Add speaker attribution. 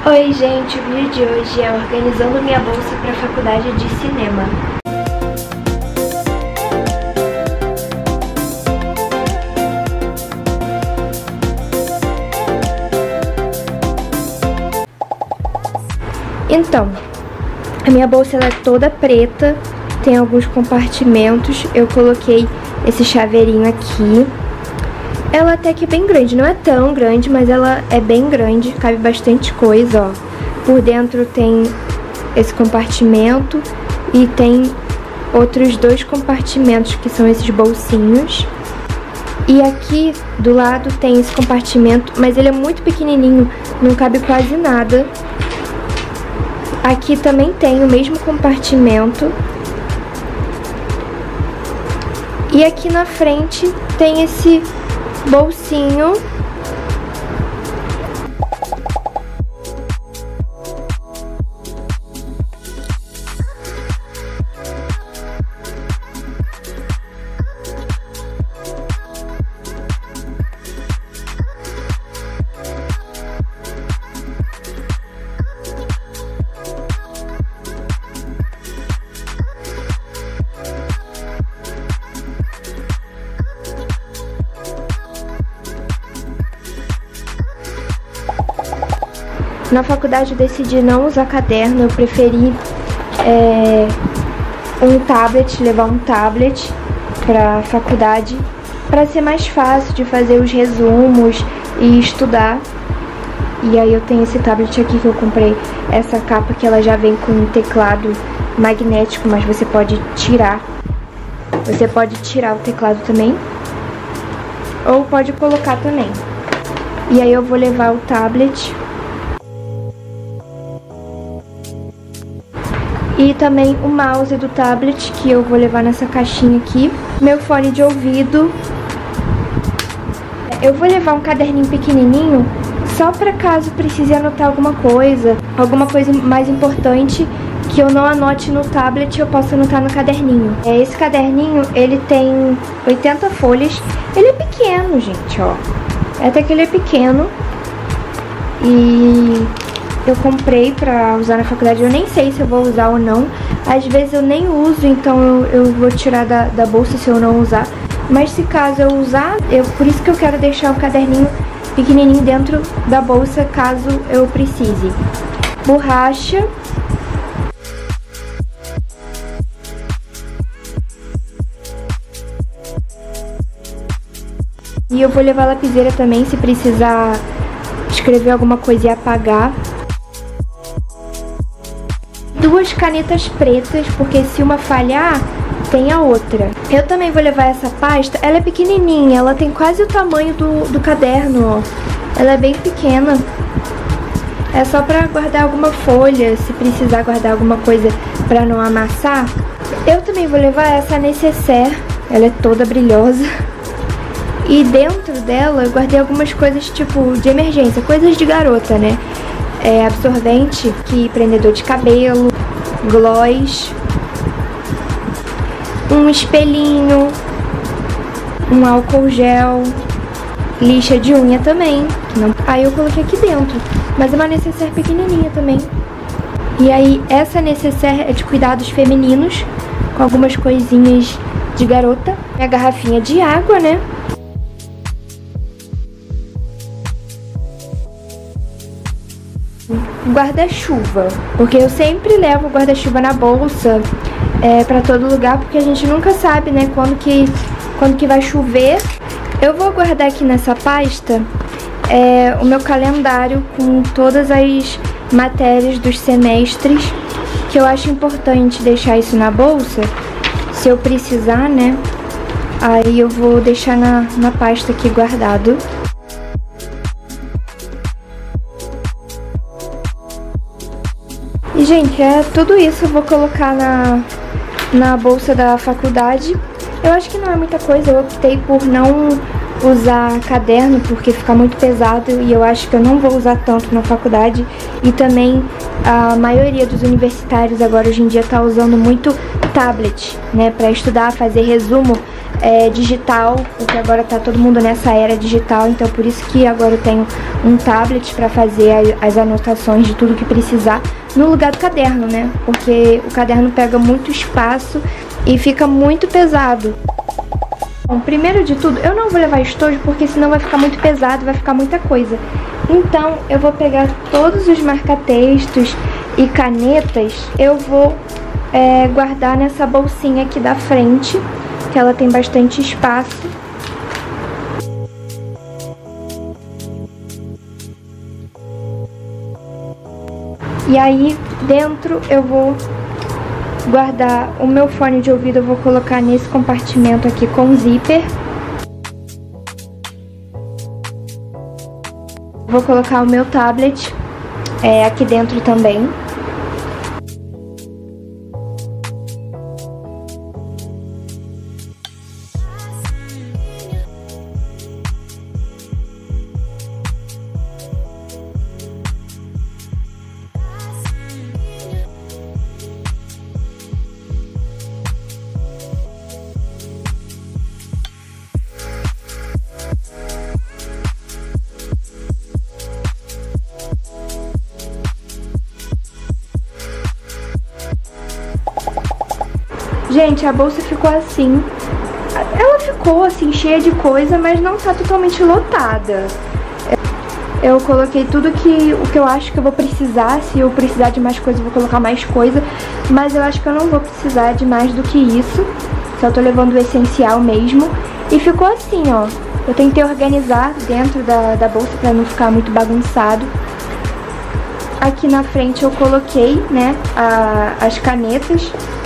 Speaker 1: Oi gente, o vídeo de hoje é organizando minha bolsa para a faculdade de cinema. Então, a minha bolsa ela é toda preta, tem alguns compartimentos, eu coloquei esse chaveirinho aqui. Ela até que é bem grande, não é tão grande, mas ela é bem grande, cabe bastante coisa, ó. Por dentro tem esse compartimento e tem outros dois compartimentos que são esses bolsinhos. E aqui do lado tem esse compartimento, mas ele é muito pequenininho, não cabe quase nada. Aqui também tem o mesmo compartimento. E aqui na frente tem esse bolsinho. Na faculdade eu decidi não usar caderno, eu preferi um tablet, levar um tablet pra faculdade, para ser mais fácil de fazer os resumos e estudar. E aí eu tenho esse tablet aqui que eu comprei, essa capa que ela já vem com um teclado magnético, mas você pode tirar. Você pode tirar o teclado também, ou pode colocar também. E aí eu vou levar o tablet. E também o mouse do tablet, que eu vou levar nessa caixinha aqui. Meu fone de ouvido. Eu vou levar um caderninho pequenininho, só pra caso precise anotar alguma coisa mais importante, que eu não anote no tablet, eu posso anotar no caderninho. Esse caderninho, ele tem 80 folhas. Ele é pequeno, gente, ó. Até que ele é pequeno. E eu comprei pra usar na faculdade, eu nem sei se eu vou usar ou não. Às vezes eu nem uso, então eu vou tirar da bolsa se eu não usar. Mas se caso eu usar, por isso que eu quero deixar o caderninho pequenininho dentro da bolsa, caso eu precise. Borracha. E eu vou levar a lapiseira também, se precisar escrever alguma coisa e apagar. Duas canetas pretas, porque se uma falhar, tem a outra. Eu também vou levar essa pasta, ela é pequenininha, ela tem quase o tamanho do caderno, ó. Ela é bem pequena. É só pra guardar alguma folha, se precisar guardar alguma coisa pra não amassar. Eu também vou levar essa necessaire, ela é toda brilhosa. E dentro dela eu guardei algumas coisas tipo de emergência, coisas de garota, né? Absorvente, prendedor de cabelo, gloss, um espelhinho, um álcool gel, lixa de unha também. Aí eu coloquei aqui dentro, mas é uma necessaire pequenininha também. E aí essa necessaire é de cuidados femininos, com algumas coisinhas de garota. Minha garrafinha de água, né? Guarda-chuva, porque eu sempre levo guarda-chuva na bolsa pra todo lugar, porque a gente nunca sabe, né, quando que vai chover. Eu vou guardar aqui nessa pasta o meu calendário com todas as matérias dos semestres, que eu acho importante deixar isso na bolsa, se eu precisar, né, aí eu vou deixar na pasta aqui guardado. E, gente, tudo isso eu vou colocar na bolsa da faculdade. Eu acho que não é muita coisa, eu optei por não usar caderno, porque fica muito pesado e eu acho que eu não vou usar tanto na faculdade. E também a maioria dos universitários agora hoje em dia tá usando muito tablet, né, pra estudar, fazer resumo. digital, porque agora tá todo mundo nessa era digital, então por isso que agora eu tenho um tablet pra fazer as anotações de tudo que precisar no lugar do caderno, né? Porque o caderno pega muito espaço e fica muito pesado. Bom, primeiro de tudo, eu não vou levar estojo porque senão vai ficar muito pesado, vai ficar muita coisa. Então eu vou pegar todos os marca-textos e canetas, eu vou guardar nessa bolsinha aqui da frente, que ela tem bastante espaço. E aí dentro eu vou guardar o meu fone de ouvido, eu vou colocar nesse compartimento aqui com zíper. Vou colocar o meu tablet aqui dentro também. Gente, a bolsa ficou assim. Ela ficou assim, cheia de coisa, mas não tá totalmente lotada. Eu coloquei tudo o que eu acho que eu vou precisar. Se eu precisar de mais coisa, eu vou colocar mais coisa. Mas eu acho que eu não vou precisar de mais do que isso. Só tô levando o essencial mesmo. E ficou assim, ó. Eu tentei organizar dentro da bolsa pra não ficar muito bagunçado. Aqui na frente eu coloquei, né, as canetas.